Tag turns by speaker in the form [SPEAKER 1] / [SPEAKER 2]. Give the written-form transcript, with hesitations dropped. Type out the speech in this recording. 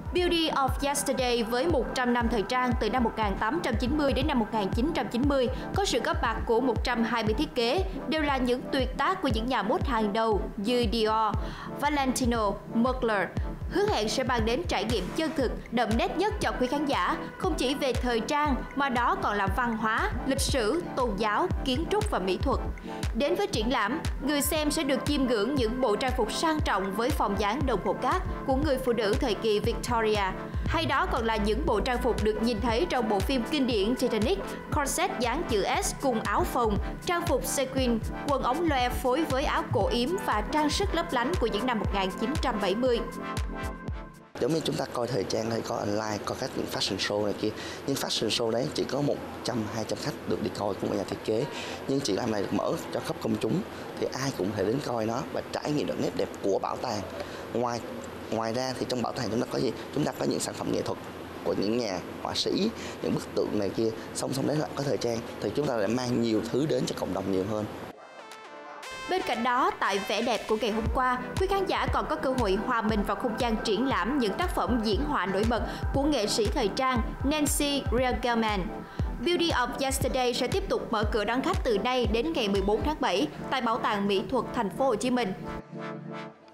[SPEAKER 1] Beauty of Yesterday với 100 năm thời trang từ năm 1890 đến năm 1990 có sự góp mặt của 120 thiết kế, đều là những tuyệt tác của những nhà mốt hàng đầu như Dior, Valentino, Mugler, hứa hẹn sẽ mang đến trải nghiệm chân thực, đậm nét nhất cho quý khán giả, không chỉ về thời trang mà đó còn là văn hóa, lịch sử, tôn giáo, kiến trúc và mỹ thuật. Đến với triển lãm, người xem sẽ được chiêm ngưỡng những bộ trang phục sang trọng với form dáng đồng hồ cát của người phụ nữ thời kỳ Victoria. Hay đó còn là những bộ trang phục được nhìn thấy trong bộ phim kinh điển Titanic, corset dáng chữ S cùng áo phồng, trang phục sequin, quần ống loe phối với áo cổ yếm và trang sức lấp lánh của những năm 1970.
[SPEAKER 2] Giống như chúng ta coi thời trang hay coi online, coi các những fashion show này kia, nhưng fashion show đấy chỉ có 100-200 khách được đi coi của nhà thiết kế. Nhưng triển lãm này được mở cho khắp công chúng thì ai cũng thể đến coi nó và trải nghiệm được nét đẹp của bảo tàng. Ngoài ra thì trong bảo tàng chúng ta có gì? Chúng ta có những sản phẩm nghệ thuật của những nhà họa sĩ, những bức tượng này kia, song song đấy là có thời trang thì chúng ta lại mang nhiều thứ đến cho cộng đồng nhiều hơn.
[SPEAKER 1] Bên cạnh đó, tại vẻ đẹp của ngày hôm qua, quý khán giả còn có cơ hội hòa mình vào không gian triển lãm những tác phẩm diễn họa nổi bật của nghệ sĩ thời trang Nancy Reagan. Beauty of Yesterday sẽ tiếp tục mở cửa đón khách từ nay đến ngày 14 tháng 7 tại Bảo tàng Mỹ thuật Thành phố Hồ Chí Minh.